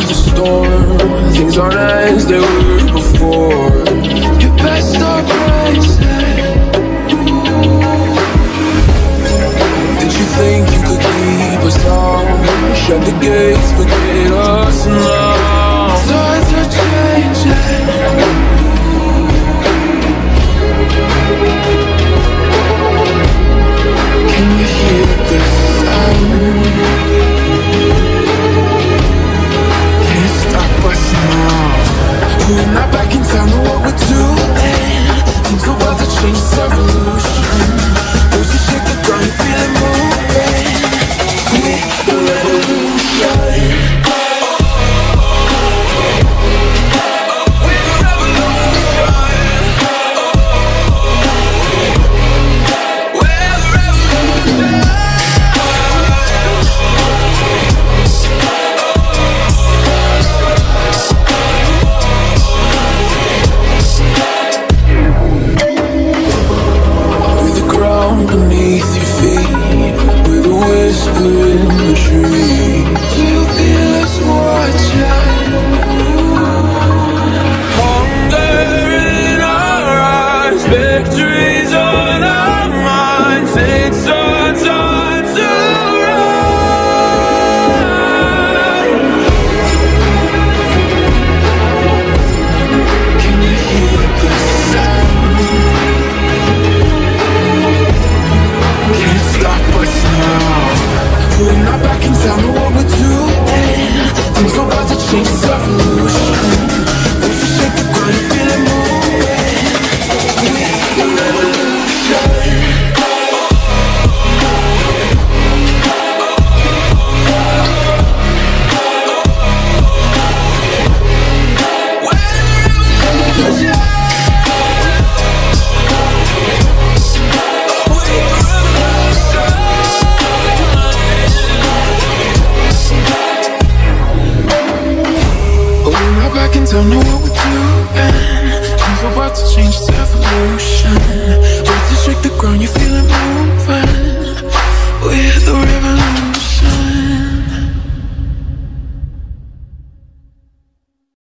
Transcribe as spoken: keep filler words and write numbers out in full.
the storm. Things aren't as they were before. You best stop racing. Did you think you could keep us down? Shut the gates, forget us now. Times are changing. Can you hear the sound? Can't stop us now. We're not back in town, know what we're doing. Things are about to change, it's evolution. Those who shake the ground, feel it moving. We're the revolution. Beneath your feet, with a whisper in the tree. Do you feel us watching? Hunger in our eyes, victories on our minds. It's our time to rise. Can you hear the sound? We're not back in town, know what we're doing. Things are about to change, it's evolution. If you shake the ground, you feel it moving. We're the revolution. Back in town, know what we're doing. Things are about to change, it's evolution.